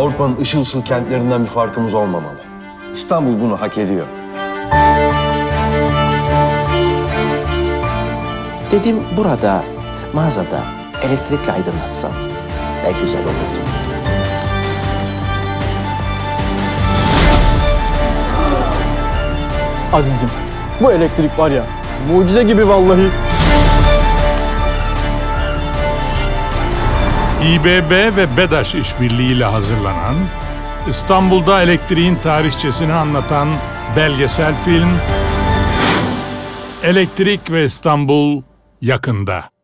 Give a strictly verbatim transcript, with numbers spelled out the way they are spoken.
Avrupa'nın ışıl ışıl kentlerinden bir farkımız olmamalı. İstanbul bunu hak ediyor. Dedim burada, mağazada elektrikle aydınlatsam ne güzel olurdu. Azizim, bu elektrik var ya, mucize gibi vallahi. İBB ve BEDAŞ işbirliğiyle hazırlanan, İstanbul'da elektriğin tarihçesini anlatan belgesel film Elektrik ve İstanbul yakında.